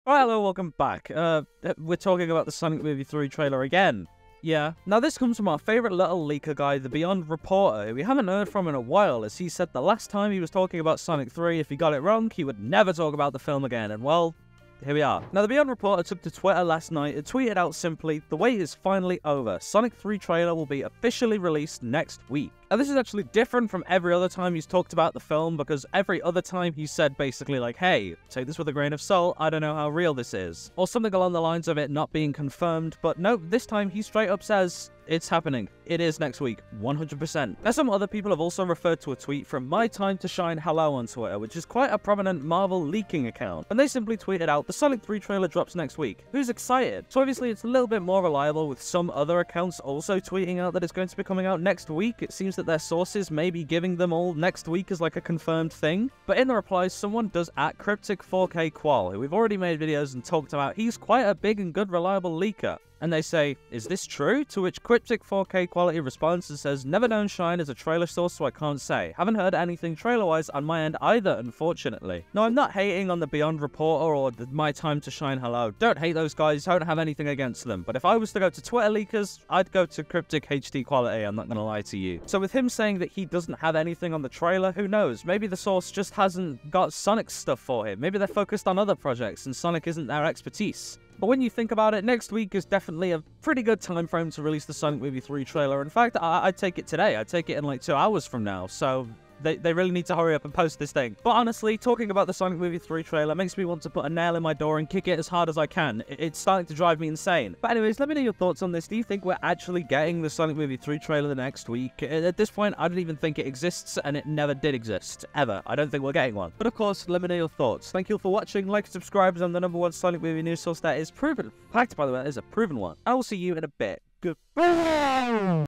Alright, hello, welcome back. We're talking about the Sonic Movie 3 trailer again. Yeah. Now this comes from our favourite little leaker guy, the Beyond Reporter, who we haven't heard from in a while, as he said the last time he was talking about Sonic 3, if he got it wrong, he would never talk about the film again, and well, here we are. Now, the Beyond Reporter took to Twitter last night and tweeted out simply, "The wait is finally over. Sonic 3 trailer will be officially released next week." Now, this is actually different from every other time he's talked about the film, because every other time he said basically like, hey, take this with a grain of salt, I don't know how real this is. Or something along the lines of it not being confirmed, but no, this time he straight up says, it's happening. It is next week, 100%. Now, some other people have also referred to a tweet from My Time to Shine Hello on Twitter, which is quite a prominent Marvel leaking account, and they simply tweeted out, the Sonic 3 trailer drops next week. Who's excited? So obviously it's a little bit more reliable with some other accounts also tweeting out that it's going to be coming out next week. It seems that their sources may be giving them all next week as like a confirmed thing. But in the replies, someone does at Cryptic 4K Qual, who we've already made videos and talked about. He's quite a big and good reliable leaker. And they say, is this true? To which Cryptic 4K Quality responds and says, never known Shine is a trailer source, so I can't say. Haven't heard anything trailer-wise on my end either, unfortunately. Now, I'm not hating on the Beyond Reporter or the My Time to Shine Hello. Don't hate those guys, don't have anything against them. But if I was to go to Twitter leakers, I'd go to Cryptic HD Quality, I'm not gonna lie to you. So with him saying that he doesn't have anything on the trailer, who knows? Maybe the source just hasn't got Sonic stuff for him. Maybe they're focused on other projects and Sonic isn't their expertise. But when you think about it, next week is definitely a pretty good time frame to release the Sonic Movie 3 trailer. In fact, I'd take it today. I'd take it in like 2 hours from now. So they really need to hurry up and post this thing. But honestly, talking about the Sonic Movie 3 trailer makes me want to put a nail in my door and kick it as hard as I can. It's starting to drive me insane. But anyways, let me know your thoughts on this. Do you think we're actually getting the Sonic Movie 3 trailer the next week? At this point, I don't even think it exists, and it never did exist. Ever. I don't think we're getting one. But of course, let me know your thoughts. Thank you all for watching. Like and subscribe. I'm the #1 Sonic Movie news source that is proven. Fact, by the way, that is a proven one. I will see you in a bit. Goodbye.